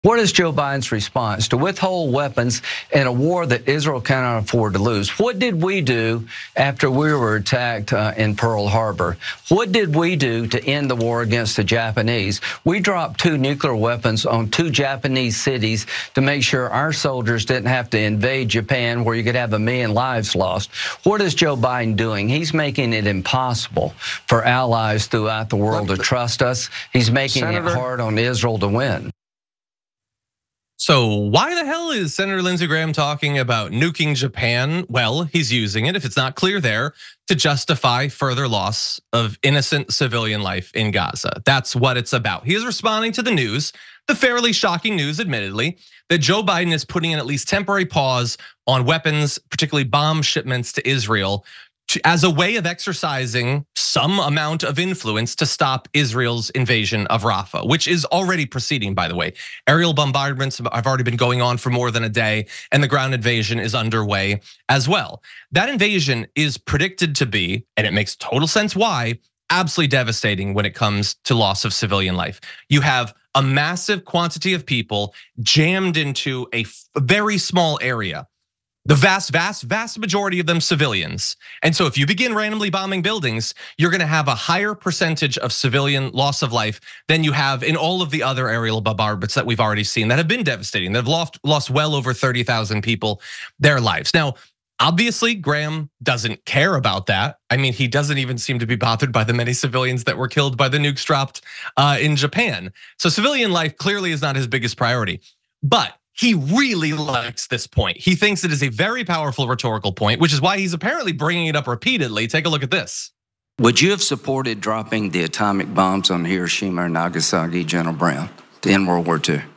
What is Joe Biden's response to withhold weapons in a war that Israel cannot afford to lose? What did we do after we were attacked in Pearl Harbor? What did we do to end the war against the Japanese? We dropped 2 nuclear weapons on 2 Japanese cities to make sure our soldiers didn't have to invade Japan, where you could have 1 million lives lost. What is Joe Biden doing? He's making it impossible for allies throughout the world to trust us. He's making it hard on Israel to win. So why the hell is Senator Lindsey Graham talking about nuking Japan? Well, he's using it, if it's not clear there, to justify further loss of innocent civilian life in Gaza. That's what it's about. He is responding to the news, the fairly shocking news, admittedly, that Joe Biden is putting in at least temporary pause on weapons, particularly bomb shipments to Israel, as a way of exercising some amount of influence to stop Israel's invasion of Rafah, which is already proceeding, by the way. Aerial bombardments have already been going on for more than a day, and the ground invasion is underway as well. That invasion is predicted to be, and it makes total sense why, absolutely devastating when it comes to loss of civilian life. You have a massive quantity of people jammed into a very small area. The vast majority of them civilians. And so if you begin randomly bombing buildings, you're gonna have a higher percentage of civilian loss of life than you have in all of the other aerial bombardments that we've already seen that have been devastating. They've lost well over 30,000 people their lives. Now, obviously, Graham doesn't care about that. I mean, he doesn't even seem to be bothered by the many civilians that were killed by the nukes dropped in Japan. So civilian life clearly is not his biggest priority. But he really likes this point. He thinks it is a very powerful rhetorical point, which is why he's apparently bringing it up repeatedly. Take a look at this. Would you have supported dropping the atomic bombs on Hiroshima and Nagasaki, General Brown, to end World War II?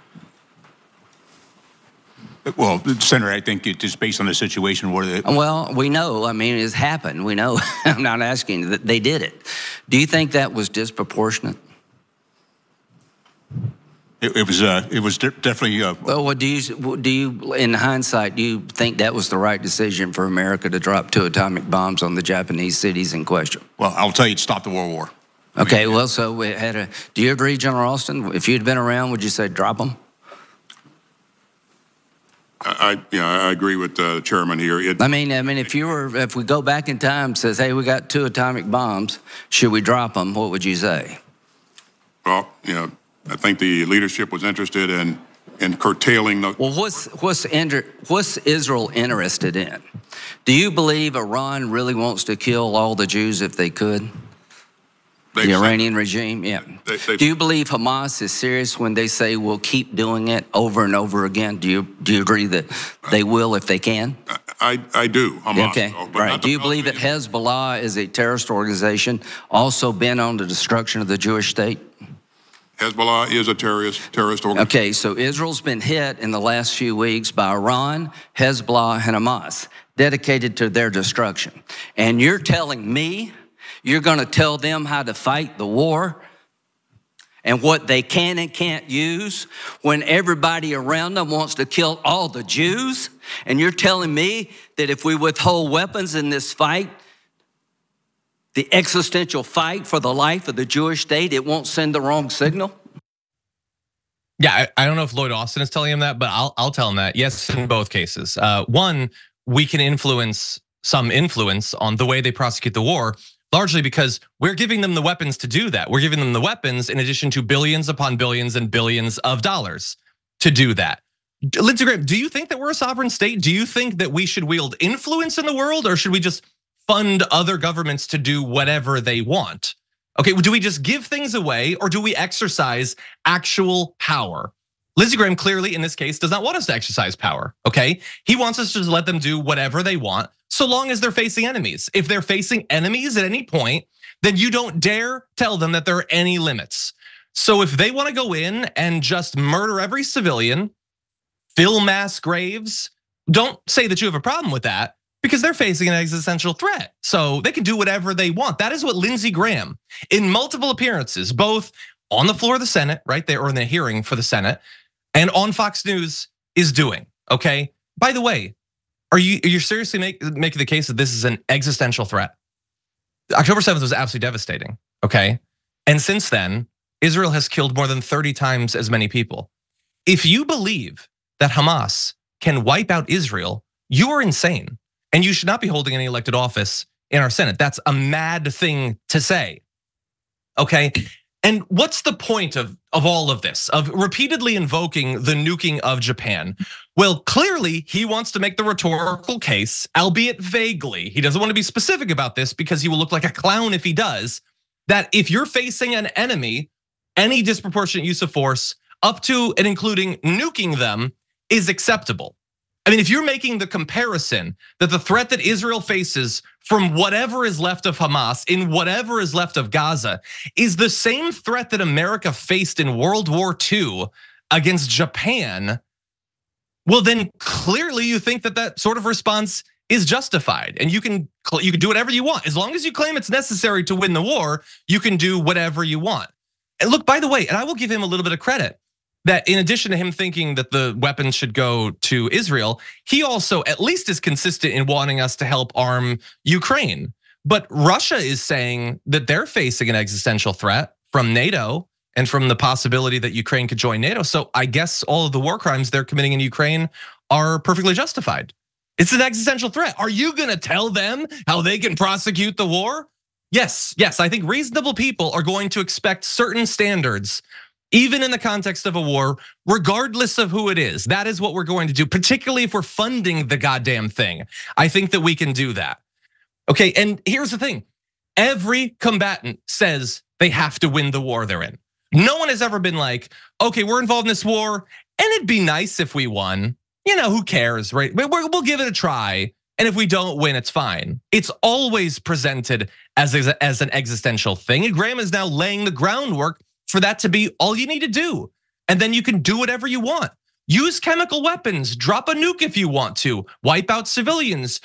Well, Senator, I think it just based on the situation where well, we know, I mean, it's happened. We know, I'm not asking, that they did it. Do you think that was disproportionate? It was definitely. Well, do you, in hindsight, do you think that was the right decision for America to drop 2 atomic bombs on the Japanese cities in question? Well, I'll tell you, it stopped the World War. Okay, well, so we had a. Do you agree, General Austin? If you'd been around, would you say drop them? I agree with the chairman here. I mean, if we go back in time, and says, hey, we got 2 atomic bombs, should we drop them? What would you say? Well, I think the leadership was interested in curtailing the. Well, what's Israel interested in? Do you believe Iran really wants to kill all the Jews if they could? The Iranian regime, yeah. Do you believe Hamas is serious when they say we'll keep doing it over and over again? Do you agree that they will if they can? I do, Hamas. Okay, right. Do you believe that Hezbollah is a terrorist organization also bent on the destruction of the Jewish state? Hezbollah is a terrorist organization. Okay, so Israel's been hit in the last few weeks by Iran, Hezbollah, and Hamas, dedicated to their destruction. And you're telling me you're gonna tell them how to fight the war and what they can and can't use when everybody around them wants to kill all the Jews? And you're telling me that if we withhold weapons in this fight, the existential fight for the life of the Jewish state, it won't send the wrong signal? Yeah, I don't know if Lloyd Austin is telling him that, but I'll tell him that. Yes, in both cases. One, we can influence on the way they prosecute the war, largely because we're giving them the weapons to do that. We're giving them the weapons in addition to billions upon billions and billions of dollars to do that. Lindsey Graham, do you think that we're a sovereign state? Do you think that we should wield influence in the world, or should we just fund other governments to do whatever they want? Okay, do we just give things away, or do we exercise actual power? Lindsey Graham clearly in this case does not want us to exercise power, okay? He wants us to just let them do whatever they want so long as they're facing enemies. If they're facing enemies at any point, then you don't dare tell them that there are any limits. So if they want to go in and just murder every civilian, fill mass graves, don't say that you have a problem with that, because they're facing an existential threat. So they can do whatever they want. That is what Lindsey Graham, in multiple appearances, both on the floor of the Senate, right there, or in the hearing for the Senate, and on Fox News, is doing, okay? By the way, are you seriously making the case that this is an existential threat? October 7th was absolutely devastating, okay? And since then, Israel has killed more than 30 times as many people. If you believe that Hamas can wipe out Israel, you are insane. And you should not be holding any elected office in our Senate. That's a mad thing to say, okay? And what's the point of all of this, of repeatedly invoking the nuking of Japan? Well, clearly he wants to make the rhetorical case, albeit vaguely. He doesn't want to be specific about this because he will look like a clown if he does, that if you're facing an enemy, any disproportionate use of force up to and including nuking them is acceptable. I mean, if you're making the comparison that the threat that Israel faces from whatever is left of Hamas in whatever is left of Gaza is the same threat that America faced in World War II against Japan, well, then clearly you think that that sort of response is justified, and you can do whatever you want. As long as you claim it's necessary to win the war, you can do whatever you want. And look, by the way, and I will give him a little bit of credit, that in addition to him thinking that the weapons should go to Israel, he also at least is consistent in wanting us to help arm Ukraine. But Russia is saying that they're facing an existential threat from NATO and from the possibility that Ukraine could join NATO. So I guess all of the war crimes they're committing in Ukraine are perfectly justified. It's an existential threat. Are you gonna tell them how they can prosecute the war? Yes, I think reasonable people are going to expect certain standards even in the context of a war, regardless of who it is. That is what we're going to do, particularly if we're funding the goddamn thing. I think that we can do that. Okay, and here's the thing. Every combatant says they have to win the war they're in. No one has ever been like, okay, we're involved in this war, and it'd be nice if we won. You know, who cares, right? We'll give it a try, and if we don't win, it's fine. It's always presented as an existential thing, and Graham is now laying the groundwork for that to be all you need to do. And then you can do whatever you want. Use chemical weapons, drop a nuke if you want to, wipe out civilians,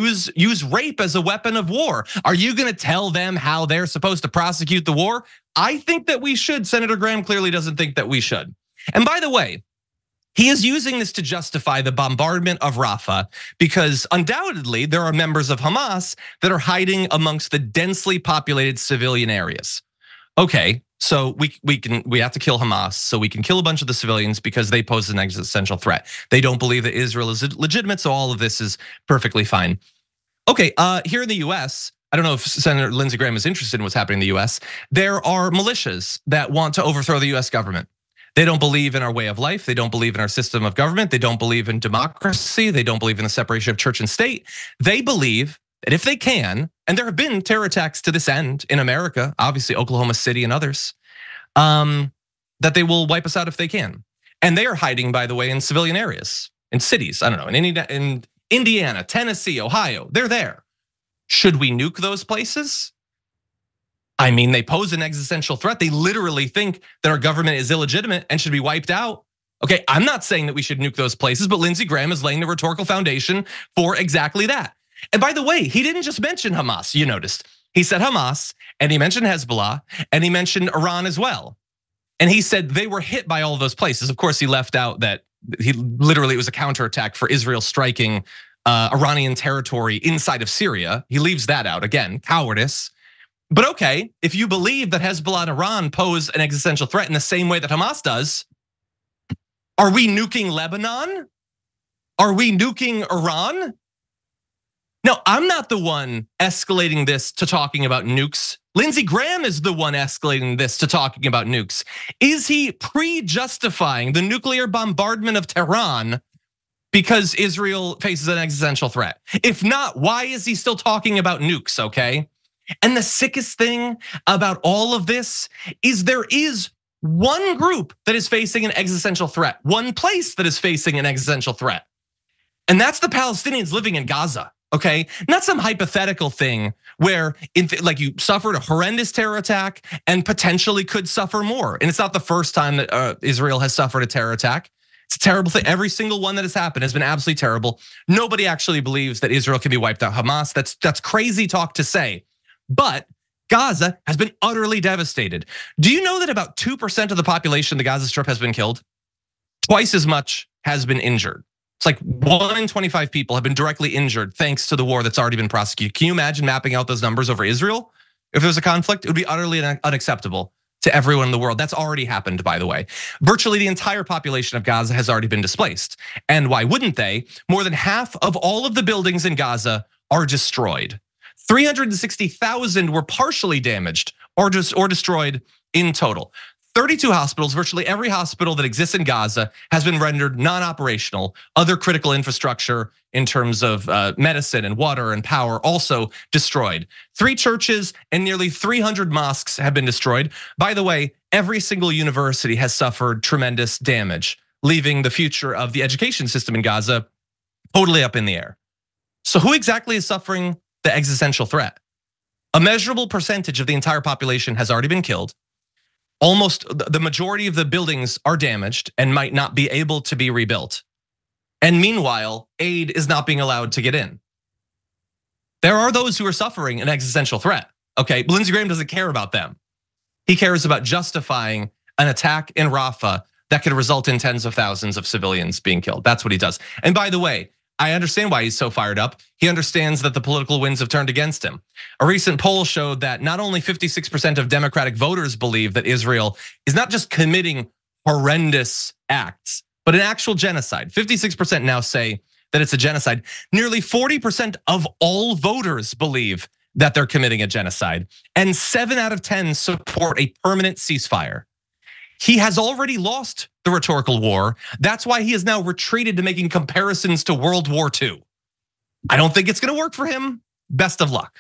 use rape as a weapon of war. Are you gonna tell them how they're supposed to prosecute the war? I think that we should. Senator Graham clearly doesn't think that we should. And by the way, he is using this to justify the bombardment of Rafah because undoubtedly there are members of Hamas that are hiding amongst the densely populated civilian areas. Okay, so we have to kill Hamas so we can kill a bunch of the civilians because they pose an existential threat. They don't believe that Israel is legitimate, so all of this is perfectly fine. Okay, here in the US, I don't know if Senator Lindsey Graham is interested in what's happening in the US. There are militias that want to overthrow the US government. They don't believe in our way of life. They don't believe in our system of government. They don't believe in democracy. They don't believe in the separation of church and state. They believe that if they can, and there have been terror attacks to this end in America, obviously Oklahoma City and others, that they will wipe us out if they can. And they are hiding, by the way, in civilian areas, in cities, I don't know, in Indiana, Tennessee, Ohio, they're there. Should we nuke those places? I mean, they pose an existential threat. They literally think that our government is illegitimate and should be wiped out. Okay, I'm not saying that we should nuke those places, but Lindsey Graham is laying the rhetorical foundation for exactly that. And by the way, he didn't just mention Hamas, you noticed. He said Hamas, and he mentioned Hezbollah, and he mentioned Iran as well. And he said they were hit by all of those places. Of course, he left out that it was a counterattack for Israel striking Iranian territory inside of Syria. He leaves that out, again, cowardice. But okay, if you believe that Hezbollah and Iran pose an existential threat in the same way that Hamas does, are we nuking Lebanon? Are we nuking Iran? No, I'm not the one escalating this to talking about nukes. Lindsey Graham is the one escalating this to talking about nukes. Is he pre-justifying the nuclear bombardment of Tehran because Israel faces an existential threat? If not, why is he still talking about nukes, okay? And the sickest thing about all of this is there is one group that is facing an existential threat, one place that is facing an existential threat. And that's the Palestinians living in Gaza. Okay, not some hypothetical thing where like you suffered a horrendous terror attack and potentially could suffer more. And it's not the first time that Israel has suffered a terror attack. It's a terrible thing. Every single one that has happened has been absolutely terrible. Nobody actually believes that Israel can be wiped out. Hamas, that's crazy talk to say. But Gaza has been utterly devastated. Do you know that about 2% of the population of the Gaza Strip has been killed? Twice as much has been injured. It's like 1 in 25 people have been directly injured thanks to the war that's already been prosecuted. Can you imagine mapping out those numbers over Israel? If there was a conflict, it would be utterly unacceptable. to everyone in the world. That's already happened, by the way. Virtually the entire population of Gaza has already been displaced. And why wouldn't they? More than half of all of the buildings in Gaza are destroyed. 360,000 were partially damaged or destroyed in total. 32 hospitals, virtually every hospital that exists in Gaza has been rendered non-operational. Other critical infrastructure in terms of medicine and water and power also destroyed. 3 churches and nearly 300 mosques have been destroyed. By the way, every single university has suffered tremendous damage, leaving the future of the education system in Gaza totally up in the air. So who exactly is suffering the existential threat? A measurable percentage of the entire population has already been killed. Almost the majority of the buildings are damaged and might not be able to be rebuilt. And meanwhile, aid is not being allowed to get in. There are those who are suffering an existential threat. Okay, Lindsey Graham doesn't care about them. He cares about justifying an attack in Rafah that could result in tens of thousands of civilians being killed. That's what he does. And by the way, I understand why he's so fired up. He understands that the political winds have turned against him. A recent poll showed that not only 56% of Democratic voters believe that Israel is not just committing horrendous acts, but an actual genocide. 56% now say that it's a genocide. Nearly 40% of all voters believe that they're committing a genocide, and 7 out of 10 support a permanent ceasefire. He has already lost the rhetorical war. That's why he has now retreated to making comparisons to World War II. I don't think it's gonna work for him. Best of luck.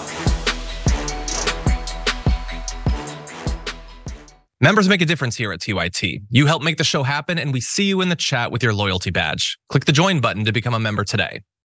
Members make a difference here at TYT. You help make the show happen, and we see you in the chat with your loyalty badge. Click the join button to become a member today.